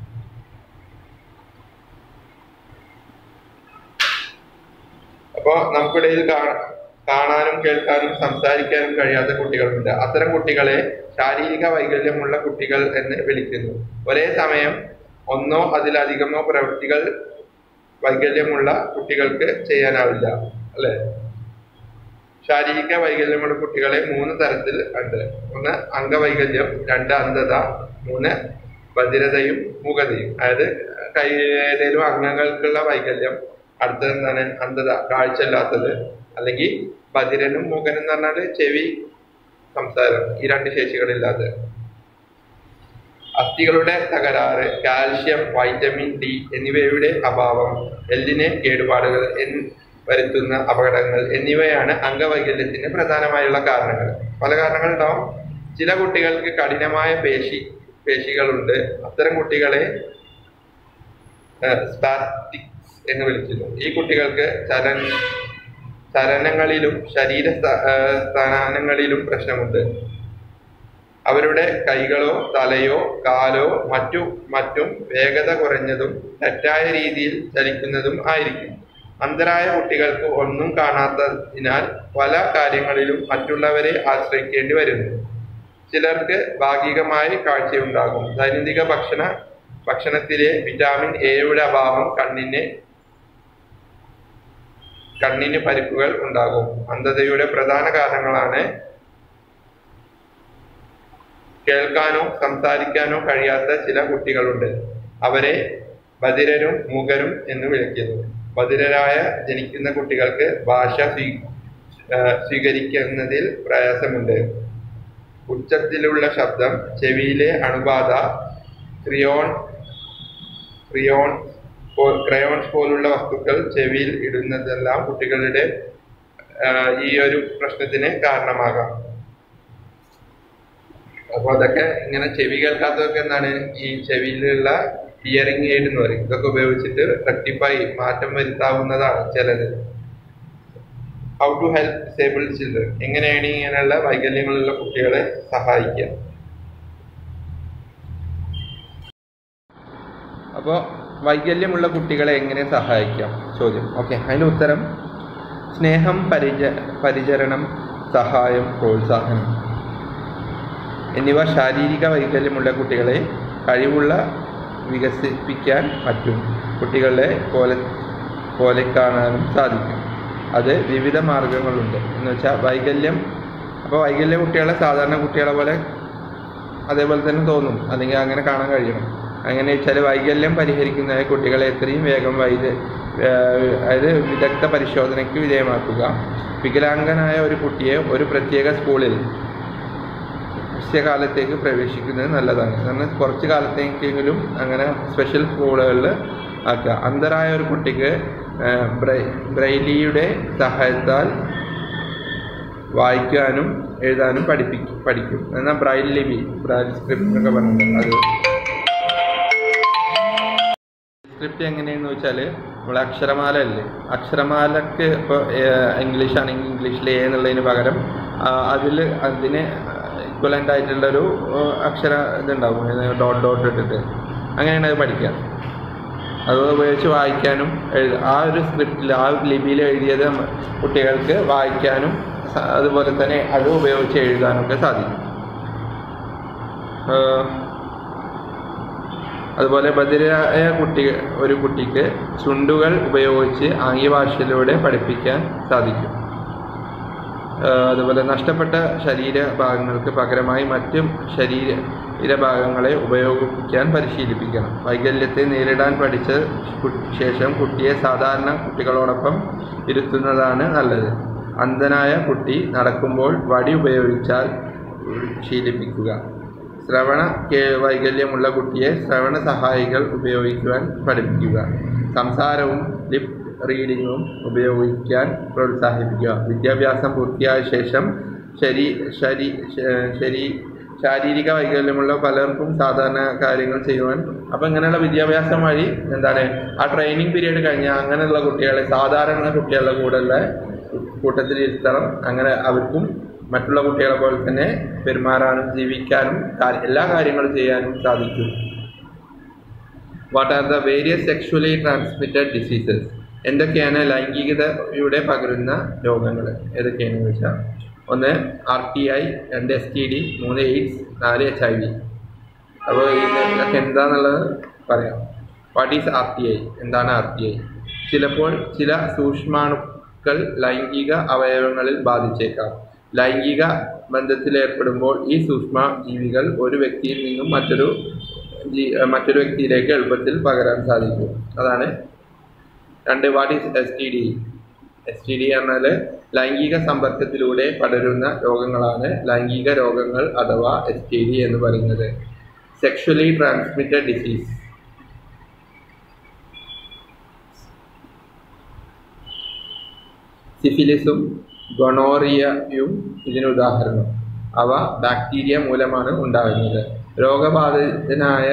അപ്പോൾ നമുക്കിടയിൽ കാണാനും കേൾക്കാനും സംസാരിക്കാനും കഴിയാത്ത കുട്ടികളുണ്ട്. അത്തരം കുട്ടികളെ ശാരീരിക വൈകല്യമുള്ള കുട്ടികൾ എന്ന് വിളിക്കുന്നു. ഒരേ സമയം ഒന്നോ അതിലധികമോ പ്രവൃത്തികൾ വൈകല്യമുള്ള കുട്ടികൾക്ക് ചെയ്യാനാവില്ല, അല്ലെ? ശാരീരിക വൈകല്യമുള്ള കുട്ടികളെ 3 തരത്തിൽ ഉണ്ട്. 1 അംഗവൈകല്യം, 2 അന്ധത, 3 ബധിരതയും മൂകതയും. അതായത് ഏതെങ്കിലും അംഗങ്ങൾക്കുള്ള വൈകല്യം, അടുത്തത് എന്താണ്, അന്ധത, കാഴ്ചയില്ലാത്തത്, അല്ലെങ്കിൽ ബധിരനും മൂകനും എന്ന് പറഞ്ഞാല് ചെവി, സംസാരം, ഈ 2 ശേഷികളില്ലാത്തത്. അസ്ഥികളുടെ തകരാറ്, കാൽഷ്യം, വൈറ്റമിൻ ഡി എന്നിവയുടെ അഭാവം, എല്ലിന് കേടുപാടുകൾ വരുത്തുന്ന അപകടങ്ങൾ എന്നിവയാണ് അംഗവൈകല്യത്തിന് പ്രധാനമായുള്ള കാരണങ്ങൾ. പല കാരണങ്ങളുണ്ടാവും. ചില കുട്ടികൾക്ക് കഠിനമായ പേശികളുണ്ട്. അത്തരം കുട്ടികളെ സ്പാസ്റ്റിക്സ് എന്ന് വിളിക്കുന്നു. ഈ കുട്ടികൾക്ക് ചലനങ്ങളിലും ശരീര സ്ഥാനങ്ങളിലും പ്രശ്നമുണ്ട്. അവരുടെ കൈകളോ തലയോ കാലോ മറ്റും വേഗത കുറഞ്ഞതും തെറ്റായ രീതിയിൽ ചലിക്കുന്നതും ആയിരിക്കും. അന്ധരായ കുട്ടികൾക്ക് ഒന്നും കാണാത്തതിനാൽ പല കാര്യങ്ങളിലും മറ്റുള്ളവരെ ആശ്രയിക്കേണ്ടി വരുന്നു. ചിലർക്ക് ഭാഗികമായി കാഴ്ചയുണ്ടാകും. ദൈനംദിന ഭക്ഷണത്തിലെ വിറ്റാമിൻ എയുടെ അഭാവം കണ്ണിന് പരിക്കുകൾ ഉണ്ടാകും. അന്ധതയുടെ പ്രധാന കാരണങ്ങളാണ് കേൾക്കാനോ സംസാരിക്കാനോ കഴിയാത്ത ചില കുട്ടികളുണ്ട്. അവരെ ബധിരരും മൂകരും എന്ന് വിളിക്കുന്നു. ബധിരരായ ജനിക്കുന്ന കുട്ടികൾക്ക് ഭാഷ സ്വീകരിക്കുന്നതിൽ പ്രയാസമുണ്ട്. ഉച്ചത്തിലുള്ള ശബ്ദം, ചെവിയിലെ അണുബാധ, ക്രയോൺസ് പോലുള്ള വസ്തുക്കൾ ചെവിയിൽ ഇടുന്നതെല്ലാം കുട്ടികളുടെ ഈ ഒരു പ്രശ്നത്തിന് കാരണമാകാം. അപ്പൊ അതൊക്കെ ഇങ്ങനെ ചെവി കേൾക്കാത്തതൊക്കെ എന്താണ്, ഈ ചെവിയിലുള്ള ഹിയറിംഗ് എയ്ഡ് എന്ന് പറയും. ഇതൊക്കെ ഉപയോഗിച്ചിട്ട് റെക്ടിഫൈ മാറ്റം വരുത്താവുന്നതാണ് ചിലത്. How to help disabled children, എങ്ങനെയാണ് ഇങ്ങനെയുള്ള വൈകല്യങ്ങളുള്ള കുട്ടികളെ സഹായിക്കുക. അപ്പോൾ വൈകല്യമുള്ള കുട്ടികളെ എങ്ങനെ സഹായിക്കാം ചോദ്യം. ഓക്കെ, അതിൻ്റെ ഉത്തരം സ്നേഹം, പരിചരണം, സഹായം, പ്രോത്സാഹനം എന്നിവ ശാരീരിക വൈകല്യമുള്ള കുട്ടികളെ കഴിവുള്ള വികസിപ്പിക്കാൻ പറ്റും. കുട്ടികളെ പോലെ കാണാനും സാധിക്കും. അത് വിവിധ മാർഗങ്ങളുണ്ട്. എന്ന് വെച്ചാൽ വൈകല്യ കുട്ടികളെ സാധാരണ കുട്ടികളെ പോലെ അതേപോലെ തന്നെ തോന്നും, അല്ലെങ്കിൽ അങ്ങനെ കാണാൻ കഴിയണം. അങ്ങനെ വെച്ചാൽ വൈകല്യം പരിഹരിക്കുന്ന കുട്ടികളെ എത്രയും വേഗം അതായത് വിദഗ്ധ പരിശോധനയ്ക്ക് വിധേയമാക്കുക. വികലാംഗനായ ഒരു കുട്ടിയെ ഒരു പ്രത്യേക സ്കൂളിൽ കാലത്തേക്ക് പ്രവേശിക്കുന്നത് നല്ലതാണ്. കാരണം കുറച്ച് കാലത്തേക്കെങ്കിലും അങ്ങനെ സ്പെഷ്യൽ സ്കൂളുകളിൽ ആക്കുക. അന്ധരായ ഒരു കുട്ടിക്ക് ബ്രെയിലിയുടെ സഹായത്താൽ വായിക്കാനും എഴുതാനും പഠിക്കും. എന്നാൽ ബ്രൈൽ സ്ക്രിപ്റ്റ് എന്നൊക്കെ പറഞ്ഞിട്ടുണ്ട്. അത് സ്ക്രിപ്റ്റ് എങ്ങനെയാണെന്ന് വെച്ചാൽ, നമ്മൾ അക്ഷരമാല അല്ലേ, അക്ഷരമാലക്ക് ഇപ്പോൾ ഇംഗ്ലീഷ് ആണെങ്കിൽ ഇംഗ്ലീഷിൽ എ എന്നുള്ളതിന് പകരം അതിന് ഇക്വലൻ്റ് ആയിട്ടുള്ളൊരു അക്ഷര ഇതുണ്ടാവും, ഡോട്ട് ഇട്ടിട്ട് അങ്ങനെയാണ് അത് പഠിക്കുക. അത് ഉപയോഗിച്ച് വായിക്കാനും ആ ഒരു സ്ക്രിപ്റ്റിൽ ആ ലിപിയിൽ എഴുതിയത് കുട്ടികൾക്ക് വായിക്കാനും അതുപോലെ തന്നെ അത് ഉപയോഗിച്ച് എഴുതാനൊക്കെ സാധിക്കും. അതുപോലെ ബധിരയായ ഒരു കുട്ടിക്ക് ചുണ്ടുകൾ ഉപയോഗിച്ച് ആംഗ്യഭാഷയിലൂടെ പഠിപ്പിക്കാൻ സാധിക്കും. അതുപോലെ നഷ്ടപ്പെട്ട ശരീരഭാഗങ്ങൾക്ക് പകരമായി മറ്റ് ശരീരഭാഗങ്ങളെ ഉപയോഗിക്കാൻ പരിശീലിപ്പിക്കണം. വൈകല്യത്തെ നേരിടാൻ പഠിച്ച ശേഷം കുട്ടിയെ സാധാരണ കുട്ടികളോടൊപ്പം ഇരുത്തുന്നതാണ് നല്ലത്. അന്ധനായ കുട്ടി നടക്കുമ്പോൾ വടി ഉപയോഗിച്ചാൽ ശീലിപ്പിക്കുക. ശ്രവണ വൈകല്യമുള്ള കുട്ടിയെ ശ്രവണ സഹായികൾ ഉപയോഗിക്കുവാൻ പഠിപ്പിക്കുക. സംസാരവും ലിപ് റീഡിങ്ങും ഉപയോഗിക്കാൻ പ്രോത്സാഹിപ്പിക്കുക. വിദ്യാഭ്യാസം പൂർത്തിയായ ശേഷം ശാരീരിക വൈകല്യമുള്ള പലർക്കും സാധാരണ കാര്യങ്ങൾ ചെയ്യുവാൻ അപ്പം ഇങ്ങനെയുള്ള വിദ്യാഭ്യാസം വഴി ആ ട്രെയിനിങ് പീരീഡ് കഴിഞ്ഞാൽ അങ്ങനെയുള്ള കുട്ടികളെ സാധാരണ കുട്ടികളുടെ കൂട്ടത്തിൽ ഇരുത്തണം. അങ്ങനെ അവർക്കും മറ്റുള്ള കുട്ടികളെ പോലെ തന്നെ പെരുമാറാനും ജീവിക്കാനും എല്ലാ കാര്യങ്ങളും ചെയ്യാനും സാധിക്കും. What are the various sexually transmitted diseases? എന്തൊക്കെയാണ് ലൈംഗികതയുടെ പകരുന്ന രോഗങ്ങൾ? ഏതൊക്കെയാണെന്ന് വെച്ചാൽ 1 RTI, 2 STD, 3 AIDS, 4 HIV. അപ്പോൾ ഇതൊക്കെ എന്താണെന്നുള്ളത് പറയാം. What is RTI? എന്താണ് RTI? ചിലപ്പോൾ ചില സൂക്ഷ്മാണുക്കൾ ലൈംഗിക അവയവങ്ങളിൽ ബാധിച്ചേക്കാം. ലൈംഗിക ബന്ധത്തിലേർപ്പെടുമ്പോൾ ഈ സൂക്ഷ്മ ജീവികൾ ഒരു വ്യക്തിയിൽ നിന്നും മറ്റൊരു വ്യക്തിയിലേക്ക് എളുപ്പത്തിൽ പകരാൻ സാധിക്കും. അതാണ് 2. What is STD? STD എന്നാൽ ലൈംഗിക സമ്പർക്കത്തിലൂടെ പടരുന്ന രോഗങ്ങളാണ് ലൈംഗിക രോഗങ്ങൾ അഥവാ STD എന്ന് പറയുന്നത്. Sexually transmitted disease. സിഫിലിസും ഗൊണോറിയയും ഇതിനുദാഹരണം. അവ ബാക്ടീരിയ മൂലമാണ് ഉണ്ടാകുന്നത്. രോഗബാധിതനായ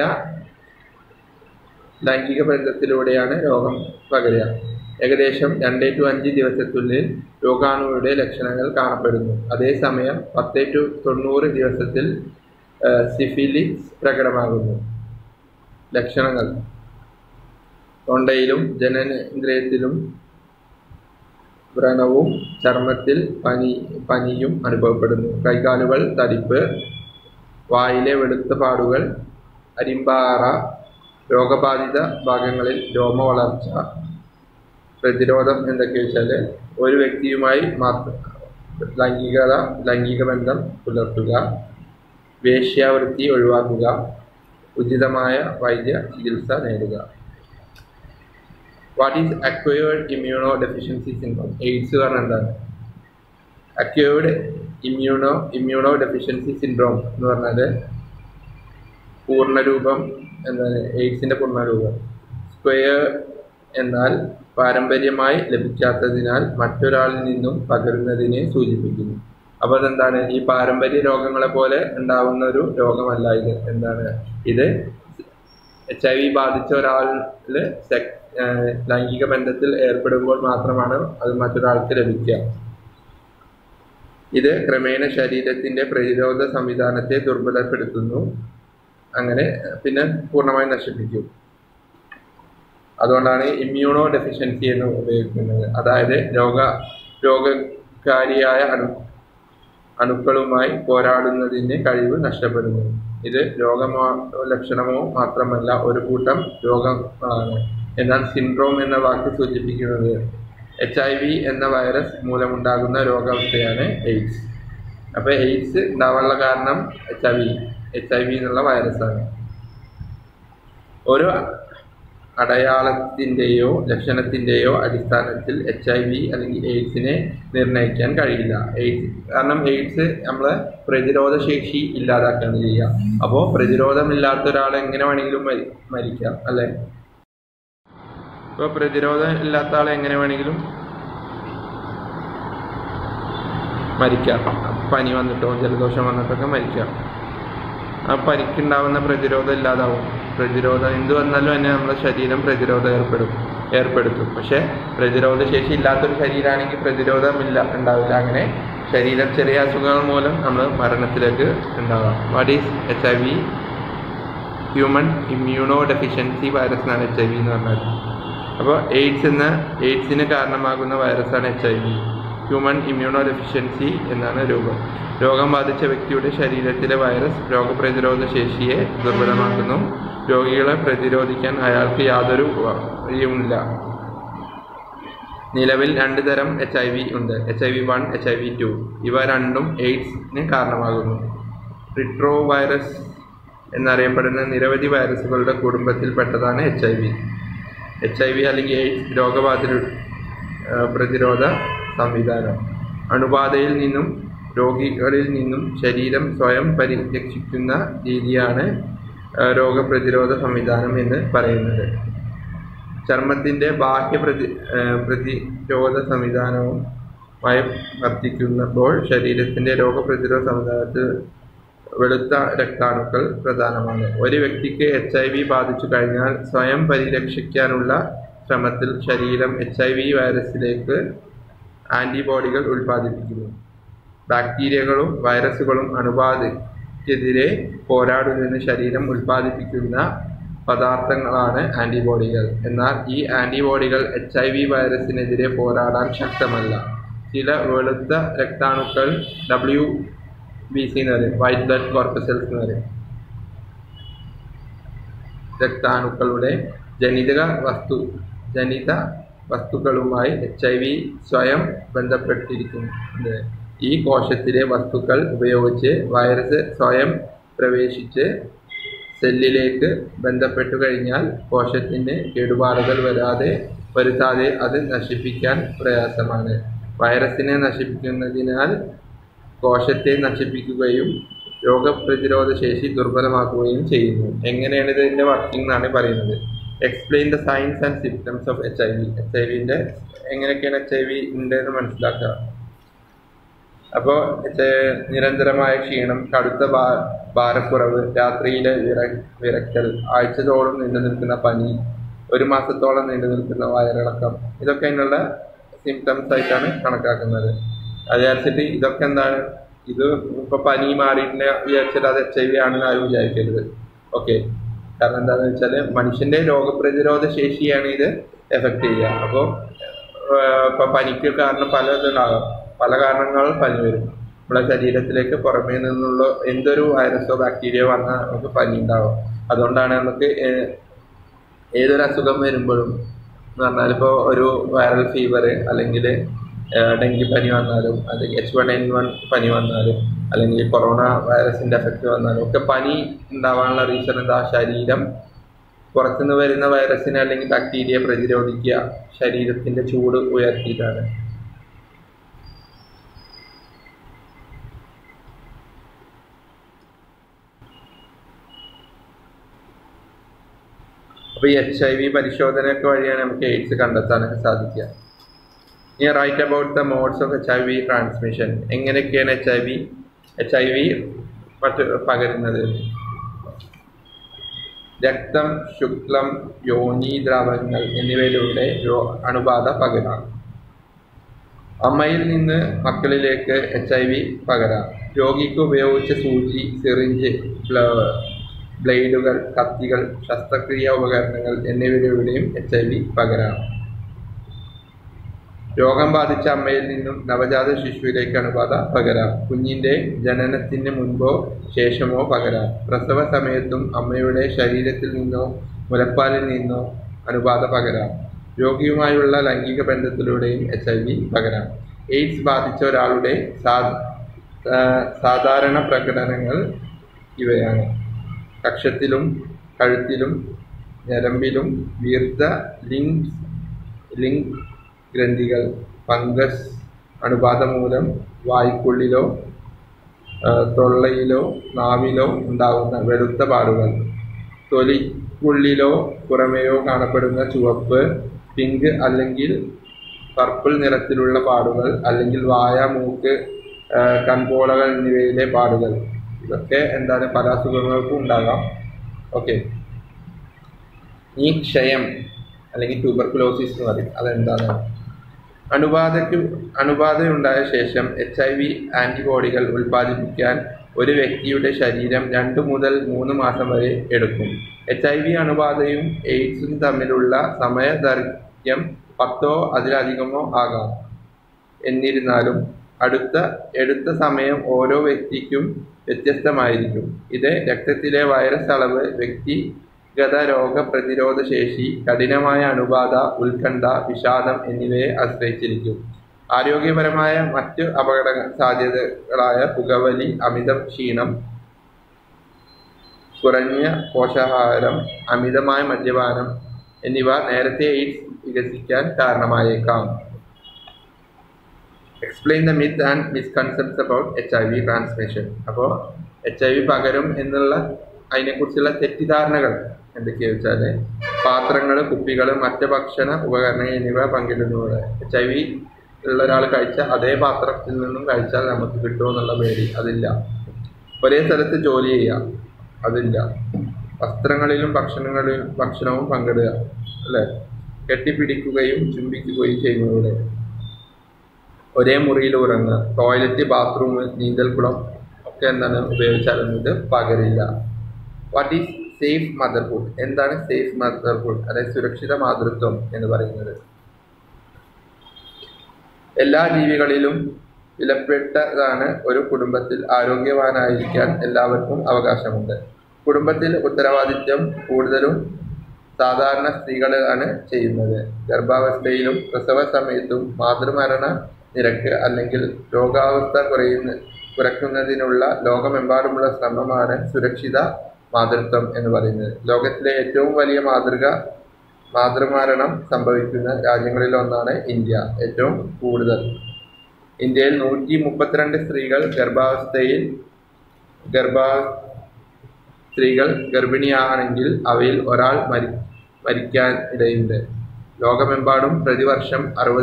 ലൈംഗിക ബന്ധത്തിലൂടെയാണ് രോഗം പകരുക. ഏകദേശം 2 to 5 ദിവസത്തിനുള്ളിൽ രോഗാണുവിന്റെ ലക്ഷണങ്ങൾ കാണപ്പെടുന്നു. അതേസമയം 10 to 90 ദിവസത്തിൽ സിഫിലിസ് പ്രകടമാകുന്നു. ലക്ഷണങ്ങൾ: തൊണ്ടയിലും ജനനേന്ദ്രിയത്തിലും വ്രണവും ചർമ്മത്തിൽ പനിയും അനുഭവപ്പെടുന്നു. കൈകാലുകൾ തടിപ്പ്, വായിലെ വെളുത്ത പാടുകൾ, അരിമ്പാറ, രോഗബാധിത ഭാഗങ്ങളിൽ രോമ വളർച്ച. പ്രതിരോധം എന്തൊക്കെ വെച്ചാൽ ഒരു വ്യക്തിയുമായി മാത്രം ലൈംഗിക ബന്ധം പുലർത്തുക, വേശ്യാവൃത്തി ഒഴിവാക്കുക, ഉചിതമായ വൈദ്യ ചികിത്സ നേടുക. What is acquired immunodeficiency syndrome? AIDS പറഞ്ഞാൽ എന്താണ്? അക്വയേർഡ് ഇമ്മ്യൂണോ ഡെഫിഷ്യൻസി സിൻഡ്രോം എന്ന് പറഞ്ഞാൽ പൂർണ്ണരൂപം എന്താണ്? എയ്ഡ്സിൻ്റെ പൂർണ്ണരൂപം. സ്ക്വയർ എന്നാൽ പാരമ്പര്യമായി ലഭിക്കാത്തതിനാൽ മറ്റൊരാളിൽ നിന്നും പകരുന്നതിനെ സൂചിപ്പിക്കുന്നു. അപ്പോൾ അതെന്താണ്? ഈ പാരമ്പര്യ രോഗങ്ങളെ പോലെ ഉണ്ടാവുന്ന ഒരു രോഗമല്ല ഇത്. എന്താണ് ഇത്? HIV ബാധിച്ച ഒരാളിൽ ലൈംഗിക ബന്ധത്തിൽ ഏർപ്പെടുമ്പോൾ മാത്രമാണ് അത് മറ്റൊരാൾക്ക് ലഭിക്കുക. ഇത് ക്രമേണ ശരീരത്തിന്റെ പ്രതിരോധ സംവിധാനത്തെ ദുർബലപ്പെടുത്തുന്നു. അങ്ങനെ പിന്നെ പൂർണ്ണമായി നശിപ്പിക്കും. അതുകൊണ്ടാണ് ഇമ്മ്യൂണോ ഡെഫിഷ്യൻസി എന്ന് ഉപയോഗിക്കുന്നത്. അതായത് രോഗകാരിയായ അണുക്കളുമായി പോരാടുന്നതിന് കഴിവ് നഷ്ടപ്പെടുന്നു. ഇത് ലക്ഷണമോ മാത്രമല്ല, ഒരു കൂട്ടം രോഗങ്ങളാണ്. എന്നാൽ സിൻഡ്രോം എന്ന വാക്ക് സൂചിപ്പിക്കുന്നത് HIV എന്ന വൈറസ് മൂലമുണ്ടാകുന്ന രോഗാവസ്ഥയാണ് എയ്ഡ്സ്. അപ്പോൾ എയ്ഡ്സ് ഉണ്ടാവാനുള്ള കാരണം HIV എന്നുള്ള വൈറസാണ്. ഒരു അടയാളത്തിൻ്റെയോ ലക്ഷണത്തിൻ്റെയോ അടിസ്ഥാനത്തിൽ HIV അല്ലെങ്കിൽ എയ്ഡ്സിനെ നിർണ്ണയിക്കാൻ കഴിയില്ല. കാരണം എയ്ഡ്സ് നമ്മളെ പ്രതിരോധ ശേഷി ഇല്ലാതാക്കുകയാണ് ചെയ്യുക. അപ്പോൾ പ്രതിരോധമില്ലാത്ത ഒരാളെ എങ്ങനെ വേണമെങ്കിലും മരിക്കാം, അല്ലേ? ഇപ്പോൾ പ്രതിരോധം ഇല്ലാത്ത ആളെ എങ്ങനെ വേണമെങ്കിലും മരിക്കാം. പനി വന്നിട്ടോ ജലദോഷം വന്നിട്ടൊക്കെ മരിക്കാം. ആ പനിക്കുണ്ടാവുന്ന പ്രതിരോധം ഇല്ലാതാവും. പ്രതിരോധം എന്ത് വന്നാലും തന്നെ നമ്മുടെ ശരീരം പ്രതിരോധം ഏർപ്പെടുത്തും. പക്ഷേ പ്രതിരോധ ശേഷി ഇല്ലാത്തൊരു ശരീരമാണെങ്കിൽ ഉണ്ടാവില്ല. അങ്ങനെ ശരീരം ചെറിയ അസുഖങ്ങൾ മൂലം നമ്മൾ മരണത്തിലേക്ക് ഉണ്ടാകാം. What is HIV? Human immunodeficiency virus എന്നാണ് HIV എന്ന് പറഞ്ഞാൽ. അപ്പോൾ എയ്ഡ്സിന് കാരണമാകുന്ന വൈറസാണ് HIV. ഹ്യൂമൻ ഇമ്മ്യൂണോ ഡെഫിഷ്യൻസി എന്നാണ് രോഗം ബാധിച്ച വ്യക്തിയുടെ ശരീരത്തിലെ വൈറസ് രോഗപ്രതിരോധ ശേഷിയെ ദുർബലമാക്കുന്നു. രോഗികളെ പ്രതിരോധിക്കാൻ അയാൾക്ക് യാതൊരു വഴിയുമില്ല. നിലവിൽ 2 തരം HIV ഉണ്ട്, HIV-1, HIV-2. ഇവ രണ്ടും എയ്ഡ്സിന് കാരണമാകുന്നു. റിട്രോ വൈറസ് എന്നറിയപ്പെടുന്ന നിരവധി വൈറസുകളുടെ കുടുംബത്തിൽപ്പെട്ടതാണ് HIV അല്ലെങ്കിൽ എയ്ഡ്സ് പ്രതിരോധ സംവിധാനം. അണുബാധയിൽ നിന്നും രോഗികളിൽ നിന്നും ശരീരം സ്വയം പരിരക്ഷിക്കുന്ന രീതിയാണ് രോഗപ്രതിരോധ സംവിധാനം എന്ന് പറയുന്നത്. ചർമ്മത്തിൻ്റെ ബാഹ്യ പ്രതിരോധ സംവിധാനവുമായി വർത്തിക്കുമ്പോൾ ശരീരത്തിൻ്റെ രോഗപ്രതിരോധ സംവിധാനത്തിൽ വെളുത്ത രക്താണുക്കൾ പ്രധാനമാണ്. ഒരു വ്യക്തിക്ക് HIV ബാധിച്ചു കഴിഞ്ഞാൽ സ്വയം പരിരക്ഷിക്കാനുള്ള ശ്രമത്തിൽ ശരീരം HIV വൈറസിലേക്ക് ആൻറ്റിബോഡികൾ ഉൽപ്പാദിപ്പിക്കുന്നു. ബാക്ടീരിയകളും വൈറസുകളും അണുബാധയ്ക്കെതിരെ പോരാടുന്നതിന് ശരീരം ഉൽപ്പാദിപ്പിക്കുന്ന പദാർത്ഥങ്ങളാണ് ആൻറ്റിബോഡികൾ. എന്നാൽ ഈ ആൻറ്റിബോഡികൾ HIV വൈറസിനെതിരെ പോരാടാൻ ശക്തമല്ല. ചില വെളുത്ത രക്താണുക്കൾ WBC എന്ന് പറയും, വൈറ്റ് ബ്ലഡ് കോർപ്പസൽസ് എന്ന് പറയും, രക്താണുക്കളുടെ ജനിത വസ്തുക്കളുമായി HIV സ്വയം ബന്ധപ്പെട്ടിരിക്കുന്നത്. ഈ കോശത്തിലെ വസ്തുക്കൾ ഉപയോഗിച്ച് വൈറസ് സ്വയം പ്രവേശിച്ച് സെല്ലിലേക്ക് ബന്ധപ്പെട്ടു കഴിഞ്ഞാൽ കോശത്തിന് കേടുപാടുകൾ വരുത്താതെ അത് നശിപ്പിക്കാൻ പ്രയാസമാണ്. വൈറസിനെ നശിപ്പിക്കുന്നതിനാൽ കോശത്തെ നശിപ്പിക്കുകയും രോഗപ്രതിരോധ ശേഷി ദുർബലമാക്കുകയും ചെയ്യുന്നു. എങ്ങനെയാണ് ഇതിൻ്റെ വർക്കിംഗ് എന്നാണ് പറയുന്നത്. Explain the signs and symptoms of HIV. എങ്ങനെയൊക്കെയാണ് HIV ഉണ്ടെന്ന് മനസ്സിലാക്കുക. അപ്പോൾ നിരന്തരമായ ക്ഷീണം, കടുത്ത ഭാരക്കുറവ്, രാത്രിയിലെ വിറയ്ക്കൽ, ആഴ്ചകളോളം നീണ്ടു നിൽക്കുന്ന പനി, 1 മാസത്തോളം നീണ്ടു നിൽക്കുന്ന വയറിളക്കം, ഇതൊക്കെ അതിനുള്ള സിംറ്റംസ് ആയിട്ടാണ് കണക്കാക്കുന്നത്. അത് വിചാരിച്ചിട്ട് ഇതൊക്കെ എന്താണ്, ഇത് ഇപ്പോൾ പനി മാറിയിട്ട് വിചാരിച്ചിട്ട് അത് HIV ആണെന്ന് ആരും വിചാരിക്കരുത്. ഓക്കെ, കാരണം എന്താണെന്ന് വെച്ചാൽ മനുഷ്യൻ്റെ രോഗപ്രതിരോധ ശേഷിയാണ് ഇത് എഫക്റ്റ് ചെയ്യുക. അപ്പോൾ ഇപ്പോൾ പനിക്ക് കാരണം പല കാരണങ്ങളും പനി വരും. നമ്മുടെ ശരീരത്തിലേക്ക് പുറമേ നിന്നുള്ള എന്തൊരു വൈറസോ ബാക്ടീരിയോ വന്നാൽ നമുക്ക് പനി ഉണ്ടാവും. അതുകൊണ്ടാണ് നമുക്ക് ഏതൊരു അസുഖം വരുമ്പോഴും എന്ന് പറഞ്ഞാൽ, ഇപ്പോൾ ഒരു വൈറൽ ഫീവർ അല്ലെങ്കിൽ ഡെങ്കിപ്പനി വന്നാലും, അല്ലെങ്കിൽ H1N1 പനി വന്നാലും, അല്ലെങ്കിൽ കൊറോണ വൈറസിൻ്റെ എഫക്റ്റ് വന്നാലും ഒക്കെ പനി ഉണ്ടാവാനുള്ള റീസൺ എന്താ? ശരീരം പുറത്തുനിന്ന് വരുന്ന വൈറസിനെ അല്ലെങ്കിൽ ബാക്ടീരിയയെ പ്രതിരോധിക്കുക, ശരീരത്തിൻ്റെ ചൂട് ഉയർത്തിയിട്ടാണ്. അപ്പോൾ ഈ HIV പരിശോധനയൊക്കെ വഴിയാണ് നമുക്ക് എയ്ഡ്സ് കണ്ടെത്താനൊക്കെ സാധിക്കുക. ഇനി write about the modes of HIV transmission. എങ്ങനെയൊക്കെയാണ് HIV പകരുന്നത്? രക്തം, ശുക്ലം, യോനി ദ്രാവകങ്ങൾ എന്നിവയിലൂടെ അണുബാധ പകരാം. അമ്മയിൽ നിന്ന് മക്കളിലേക്ക് HIV പകരാം. രോഗിക്ക് ഉപയോഗിച്ച സൂചി, സിറിഞ്ച്, ബ്ലേഡുകൾ, കത്തികൾ, ശസ്ത്രക്രിയാ ഉപകരണങ്ങൾ എന്നിവയിലൂടെയും HIV പകരാം. രോഗം ബാധിച്ച അമ്മയിൽ നിന്നും നവജാത ശിശുവിലേക്ക് അണുബാധ പകരാം. കുഞ്ഞിൻ്റെ ജനനത്തിന് മുൻപോ ശേഷമോ പകരാം. പ്രസവ സമയത്തും അമ്മയുടെ ശരീരത്തിൽ നിന്നോ മുലപ്പാലിൽ നിന്നോ അണുബാധ പകരാം. രോഗിയുമായുള്ള ലൈംഗിക ബന്ധത്തിലൂടെയും HIV പകരാം. എയ്ഡ്സ് ബാധിച്ച ഒരാളുടെ സാധാരണ പ്രകടനങ്ങൾ ഇവയാണ്: കക്ഷത്തിലും കഴുത്തിലും ഞരമ്പിലും വീർത്ത ലിംഗ് ഗ്രന്ഥികൾ, ഫംഗസ്, അണുബാധ മൂലം വായ്ക്കുള്ളിലോ തൊള്ളയിലോ നാവിലോ ഉണ്ടാകുന്ന വെളുത്ത പാടുകൾ, തൊലിക്കുള്ളിലോ പുറമേയോ കാണപ്പെടുന്ന ചുവപ്പ്, പിങ്ക് അല്ലെങ്കിൽ പർപ്പിൾ നിറത്തിലുള്ള പാടുകൾ, അല്ലെങ്കിൽ വായ, മൂക്ക്, കൺപോളകൾ എന്നിവയിലെ പാടുകൾ. ഇതൊക്കെ എന്താണ്, പല അസുഖങ്ങൾക്കും ഉണ്ടാകാം. ഓക്കെ, ഈ ക്ഷയം അല്ലെങ്കിൽ ട്യൂബർക്കുലോസിസ് എന്ന് പറയും, അതെന്താണ്? അണുബാധയുണ്ടായ ശേഷം HIV ആൻറ്റിബോഡികൾ ഉൽപ്പാദിപ്പിക്കാൻ ഒരു വ്യക്തിയുടെ ശരീരം 2 മുതൽ 3 മാസം വരെ എടുക്കും. HIV അണുബാധയും എയ്ഡ്സും തമ്മിലുള്ള സമയദൈർഘ്യം 10 അതിലധികമോ ആകാം. എന്നിരുന്നാലും എടുത്ത സമയം ഓരോ വ്യക്തിക്കും വ്യത്യസ്തമായിരിക്കും. ഇത് രക്തത്തിലെ വൈറസ് അളവ്, വ്യക്തി രോഗപ്രതിരോധ ശേഷി, കഠിനമായ അണുബാധ, ഉത്കണ്ഠ, വിഷാദം എന്നിവയെ ആശ്രയിച്ചിരിക്കും. ആരോഗ്യപരമായ മറ്റ് അപകട സാധ്യതകളായ പുകവലി, അമിത ക്ഷീണം, കുറഞ്ഞ പോഷകാഹാരം, അമിതമായ മദ്യപാനം എന്നിവ നേരത്തെ എയ്ഡ്സ് വികസിക്കാൻ കാരണമായേക്കാം. Explain the myth and misconcepts about HIV transmission. അപ്പോൾ HIV പകരും എന്നുള്ള അതിനെക്കുറിച്ചുള്ള തെറ്റിദ്ധാരണകൾ എന്തൊക്കെയാണെന്ന് വെച്ചാൽ, പാത്രങ്ങൾ, കുപ്പികൾ, മറ്റ് ഭക്ഷണ ഉപകരണങ്ങൾ എന്നിവ പങ്കിടുന്നതോടെ HIV ഉള്ള ഒരാൾ കഴിച്ച അതേ പാത്രത്തിൽ നിന്നും കഴിച്ചാൽ നമുക്ക് കിട്ടുമെന്നുള്ള പേടി അതില്ല. ഒരേ സ്ഥലത്ത് ജോലി ചെയ്യുക അതില്ല. വസ്ത്രങ്ങളിലും ഭക്ഷണവും പങ്കിടുക അല്ലേ. കെട്ടിപ്പിടിക്കുകയും ചുംബിക്കുകയും ചെയ്യുന്നതോടെ ഒരേ മുറിയിൽ ഉറങ്ങുക, ടോയ്ലറ്റ്, ബാത്റൂം, നീന്തൽക്കുളം ഒക്കെ ഉപയോഗിച്ചാലൊന്നും ഇത് പകരില്ല. What is safe motherhood? എന്താണ് സേഫ് മദർഹുഡ്, അതായത് സുരക്ഷിത മാതൃത്വം എന്ന് പറയുന്നത്? എല്ലാ ജീവികളിലും വിലപ്പെട്ടതാണ് ഒരു കുടുംബത്തിൽ ആരോഗ്യവാനായിരിക്കാൻ എല്ലാവർക്കും അവകാശമുണ്ട്. കുടുംബത്തിൽ ഉത്തരവാദിത്വം കൂടുതലും സാധാരണ സ്ത്രീകളാണ് ചെയ്യുന്നത്. ഗർഭാവസ്ഥയിലും പ്രസവ സമയത്തും മാതൃമരണ നിരക്ക് അല്ലെങ്കിൽ രോഗാവസ്ഥ കുറയ്ക്കുന്നതിനുള്ള ലോകമെമ്പാടുമുള്ള ശ്രമമാണ് സുരക്ഷിത മാതൃത്വം എന്ന് പറയുന്നത്. ലോകത്തിലെ ഏറ്റവും വലിയ മാതൃമരണം സംഭവിക്കുന്ന രാജ്യങ്ങളിലൊന്നാണ് ഇന്ത്യ. ഏറ്റവും കൂടുതൽ ഇന്ത്യയിൽ 132 സ്ത്രീകൾ ഗർഭിണിയാണെങ്കിൽ അവയിൽ ഒരാൾ മരിക്കാൻ ഇടയുണ്ട്. ലോകമെമ്പാടും പ്രതിവർഷം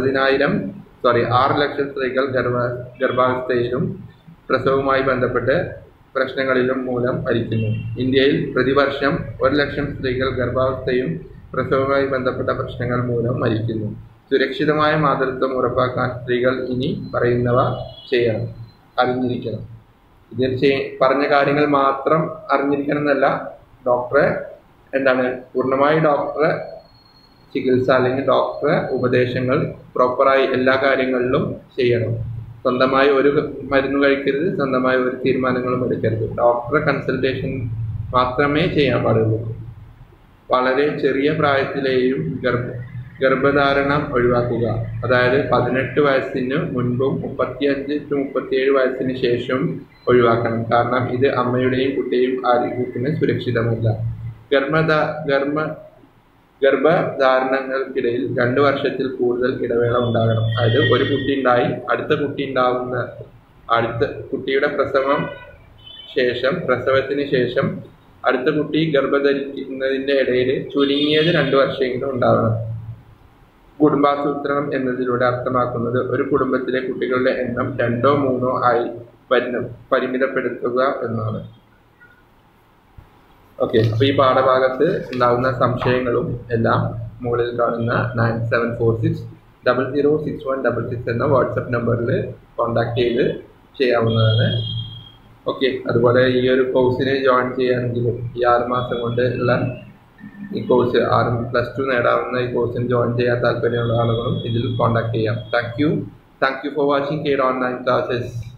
6 ലക്ഷം സ്ത്രീകൾ ഗർഭാവസ്ഥയിലും പ്രസവവുമായി ബന്ധപ്പെട്ട് പ്രശ്നങ്ങളിലും മൂലം മരിക്കുന്നു. ഇന്ത്യയിൽ പ്രതിവർഷം 1 ലക്ഷം സ്ത്രീകൾ ഗർഭാവസ്ഥയും പ്രസവവുമായി ബന്ധപ്പെട്ട പ്രശ്നങ്ങൾ മൂലം മരിക്കുന്നു. സുരക്ഷിതമായ മാതൃത്വം ഉറപ്പാക്കാൻ സ്ത്രീകൾ ഇനി പറയുന്നവ അറിഞ്ഞിരിക്കണം. ഇതിൽ പറഞ്ഞ കാര്യങ്ങൾ മാത്രം അറിഞ്ഞിരിക്കണം എന്നല്ല, പൂർണ്ണമായി ഡോക്ടറെ ചികിത്സ അല്ലെങ്കിൽ ഡോക്ടറെ ഉപദേശങ്ങൾ പ്രോപ്പറായി എല്ലാ കാര്യങ്ങളിലും ചെയ്യണം. സ്വന്തമായി ഒരു മരുന്ന് കഴിക്കരുത്, സ്വന്തമായി ഒരു തീരുമാനങ്ങളും എടുക്കരുത്. ഡോക്ടറെ കൺസൾട്ടേഷൻ മാത്രമേ ചെയ്യാൻ പാടുള്ളൂ. വളരെ ചെറിയ പ്രായത്തിലെയും ഗർഭധാരണം ഒഴിവാക്കുക. അതായത് 18 വയസ്സിന് മുൻപും 35 to 37 വയസ്സിന് ശേഷം ഒഴിവാക്കണം. കാരണം ഇത് അമ്മയുടെയും കുട്ടിയെയും ആരോഗ്യത്തിന് സുരക്ഷിതമല്ല. ഗർഭധാരണങ്ങൾക്കിടയിൽ 2 വർഷത്തിൽ കൂടുതൽ ഇടവേള ഉണ്ടാകണം. അതായത് ഒരു കുട്ടി ഉണ്ടായി അടുത്ത കുട്ടിയുടെ പ്രസവത്തിന് ശേഷം അടുത്ത കുട്ടി ഗർഭധരിക്കുന്നതിൻ്റെ ഇടയിൽ ചുരുങ്ങിയത് 2 വർഷമെങ്കിലും ഉണ്ടാകണം. കുടുംബാസൂത്രണം എന്നതിലൂടെ അർത്ഥമാക്കുന്നത് ഒരു കുടുംബത്തിലെ കുട്ടികളുടെ എണ്ണം 2 or 3 ആയി പരിമിതപ്പെടുത്തുക എന്നാണ്. ഓക്കെ, അപ്പോൾ ഈ പാഠഭാഗത്ത് ഉണ്ടാകുന്ന സംശയങ്ങളും എല്ലാം മുകളിൽ കാണുന്ന 9746006166 എന്ന വാട്സപ്പ് നമ്പറിൽ കോൺടാക്ട് ചെയ്ത് ചെയ്യാവുന്നതാണ്. ഓക്കെ, അതുപോലെ ഈ ഒരു കോഴ്സിന് ജോയിൻ ചെയ്യുകയാണെങ്കിലും ഈ 6 മാസം കൊണ്ട് ഉള്ള ഈ കോഴ്സ് +2 നേടാവുന്ന ഈ കോഴ്സിന് ജോയിൻ ചെയ്യാൻ താല്പര്യമുള്ള ആളുകളും ഇതിൽ കോൺടാക്ട് ചെയ്യാം. Thank you for watching KED Online Classes.